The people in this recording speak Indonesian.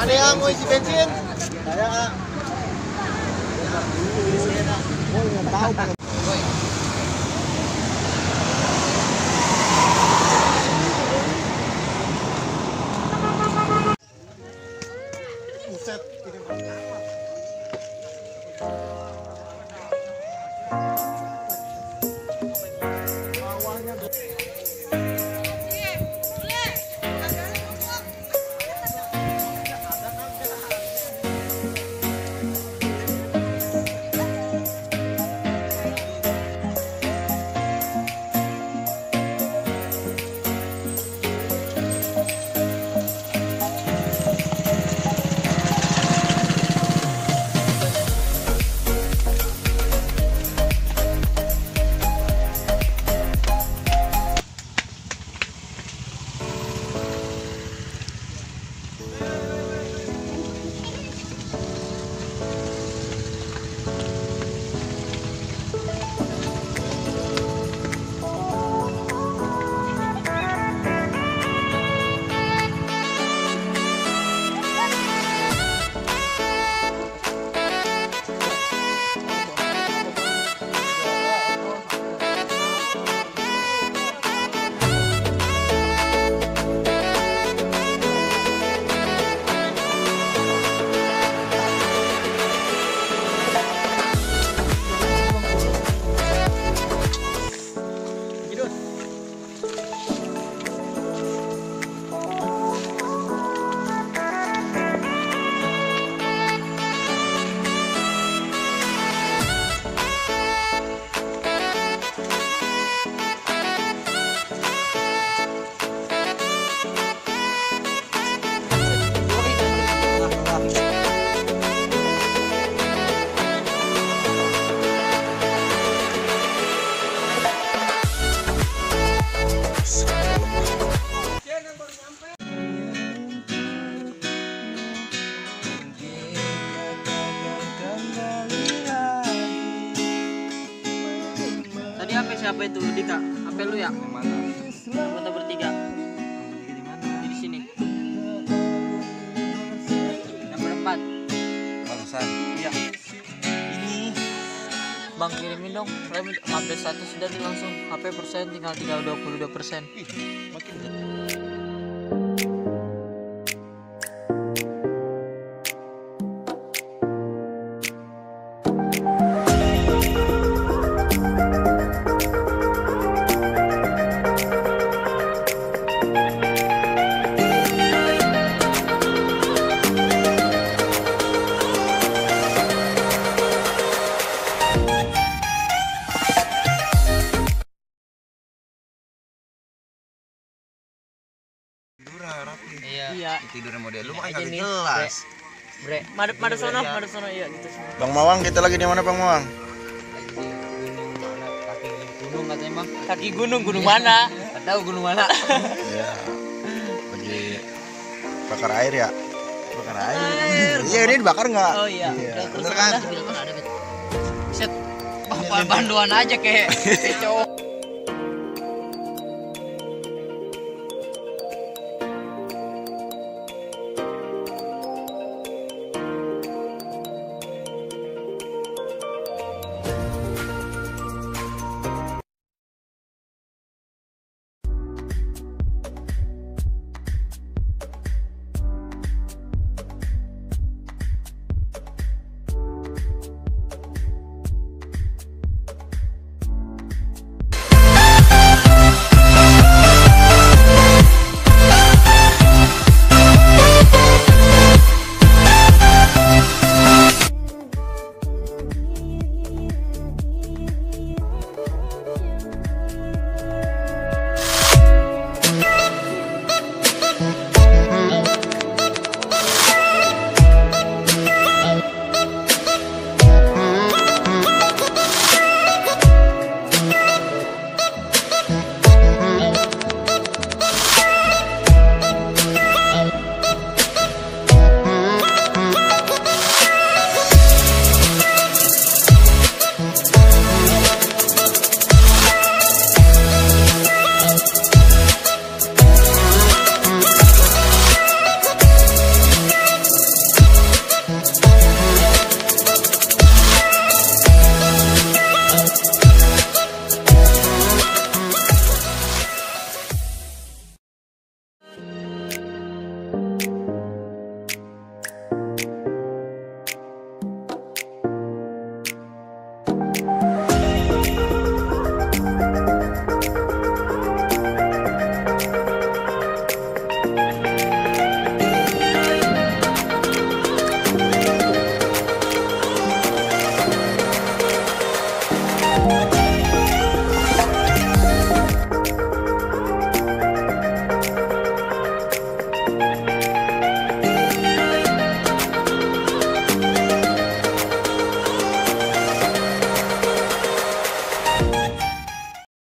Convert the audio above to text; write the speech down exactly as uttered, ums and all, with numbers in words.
Ada yang mau isi bensin? Saya. Oh, nggak tahu. Buset, ini pertama. Bawahnya Tadi H P siapa itu? Dika? H P lu ya? yang mana? Foto bertiga. Di mana? Di sini. Yang berempat. Bagusan. Iya. Ini Bang kirimin dong. Update status sudah nih langsung. H P persen tinggal tinggal dua puluh dua persen. Ih, makin Iya. Iya. tidurnya model lu Ini makan aja kagak nih, jelas. Bre, madep madep sono, madep sono iya gitu. Bang Mawang, kita lagi di mana Bang Mawang? Lagi di gunung mana? Kaki gunung katanya mah. Kaki gunung, gunung mana? Enggak tahu gunung mana. Iya. Lagi bakar air ya? Bakar air. Iya, ini dibakar nggak? Oh iya. Iya. Terus kan ada. Set. Banduan aja kayak cowok.